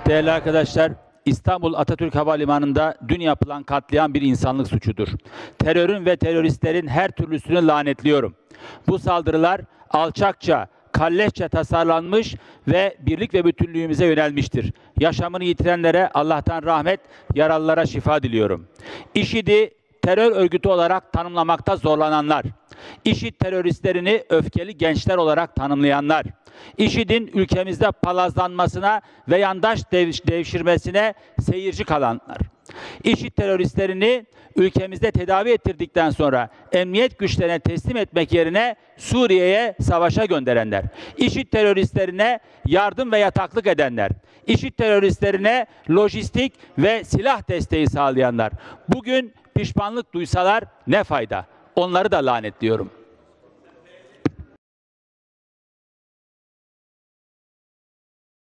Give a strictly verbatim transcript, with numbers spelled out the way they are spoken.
Değerli arkadaşlar, İstanbul Atatürk Havalimanı'nda dün yapılan katliam bir insanlık suçudur. Terörün ve teröristlerin her türlüsünü lanetliyorum. Bu saldırılar alçakça, kalleşçe tasarlanmış ve birlik ve bütünlüğümüze yönelmiştir. Yaşamını yitirenlere Allah'tan rahmet, yaralılara şifa diliyorum. İŞİD'i terör örgütü olarak tanımlamakta zorlananlar, İŞİD teröristlerini öfkeli gençler olarak tanımlayanlar, İŞİD'in ülkemizde palazlanmasına ve yandaş dev devşirmesine seyirci kalanlar, İŞİD teröristlerini ülkemizde tedavi ettirdikten sonra emniyet güçlerine teslim etmek yerine Suriye'ye savaşa gönderenler, İŞİD teröristlerine yardım ve yataklık edenler, İŞİD teröristlerine lojistik ve silah desteği sağlayanlar, bugün pişmanlık duysalar ne fayda? Onları da lanetliyorum.